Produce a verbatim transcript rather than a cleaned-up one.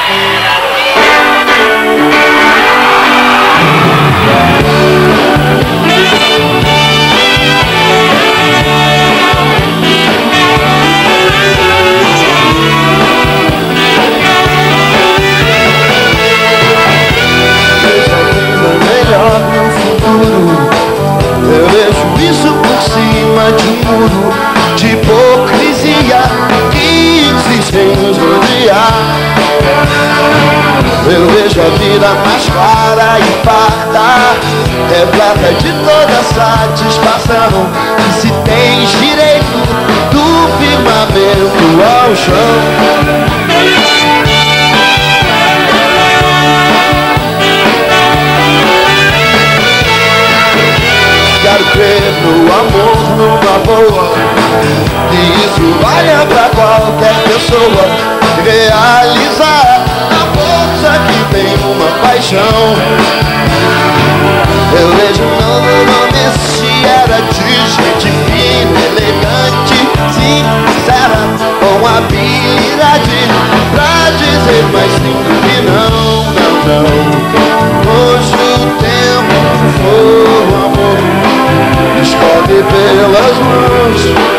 De hipocrisia que insiste em nos rodear. Eu vejo a vida mais clara e farta, repleta de toda satisfação. E se tens direito do firmamento ao chão, quero crer no amor, numa boa, e isso vale pra qualquer pessoa. Realizar a força que tem uma paixão. Eu vejo um novo nome, se era de gente fina, elegante, sincera, com habilidade pra dizer mais simples que não, não, não. Hoje o tempo for o amor, escorre pelas mãos.